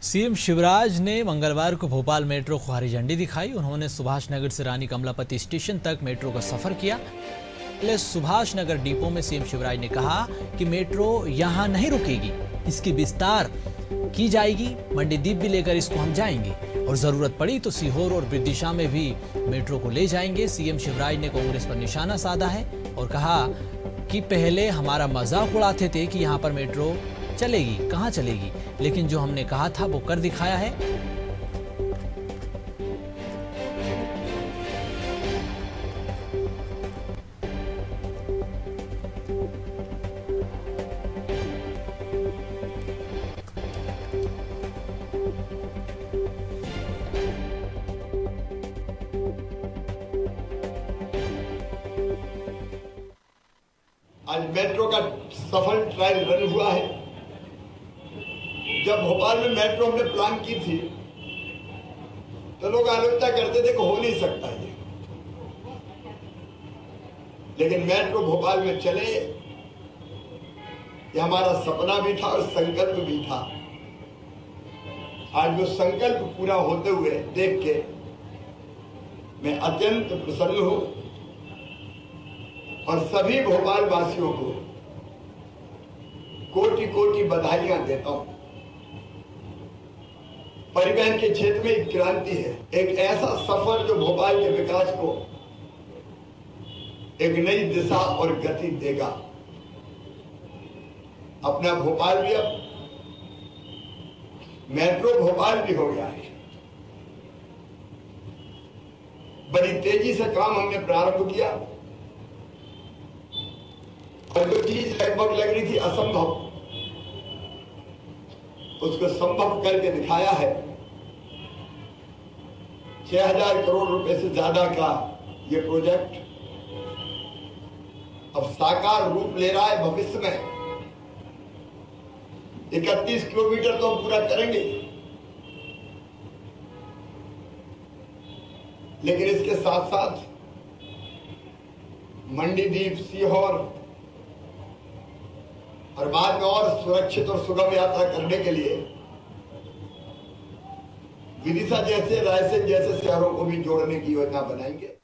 CM Shivraj ने मंगलवार को भोपाल मेट्रो को हरी झंडी दिखाई। उन्होंने सुभाष नगर से रानी कमलापति स्टेशन तक मेट्रो का सफर किया। पहले सुभाष नगर डिपो में सीएम शिवराज ने कहा कि मेट्रो यहां नहीं रुकेगी, इसकी विस्तार की जाएगी। मंडीदीप भी लेकर इसको हम जाएंगे और जरूरत पड़ी तो सीहोर और विदिशा में भी मेट्रो को ले जाएंगे। सीएम शिवराज ने कांग्रेस पर निशाना साधा है और कहा कि पहले हमारा मजाक उड़ाते थे कि यहाँ पर मेट्रो चलेगी, कहाँ चलेगी, लेकिन जो हमने कहा था वो कर दिखाया है। आज मेट्रो का सफल ट्रायल रन हुआ है। जब भोपाल में मेट्रो हमने प्लान की थी तो लोग आलोचना करते थे कि हो नहीं सकता ये, लेकिन मेट्रो भोपाल में चले ये हमारा सपना भी था और संकल्प भी था। आज वो संकल्प पूरा होते हुए देख के मैं अत्यंत प्रसन्न हूं और सभी भोपाल वासियों को कोटि कोटि बधाइयां देता हूं। परिवहन के क्षेत्र में एक क्रांति है, एक ऐसा सफर जो भोपाल के विकास को एक नई दिशा और गति देगा। अपना भोपाल भी अब मेट्रो भोपाल भी हो गया है। बड़ी तेजी से काम हमने प्रारंभ किया और जो चीज लगभग लग रही थी असंभव, उसको संभव करके दिखाया है। 6000 करोड़ रुपए से ज्यादा का ये प्रोजेक्ट अब साकार रूप ले रहा है। भविष्य में 31 किलोमीटर तो हम पूरा करेंगे, लेकिन इसके साथ साथ मंडीदीप, सीहोर और बाद में और सुरक्षित और सुगम यात्रा करने के लिए विदिशा जैसे, रायसेन जैसे शहरों को भी जोड़ने की योजना बनाएंगे।